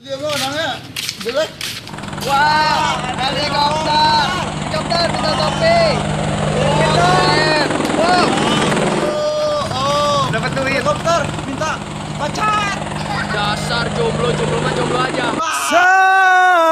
Dia mau orangnya jelek. Wah, helikopter. Helikopter minta topi. Helikopter. Wow. Dapat tuh helikopter, minta pacar. Dasar jomblo mah jomblo aja. Sa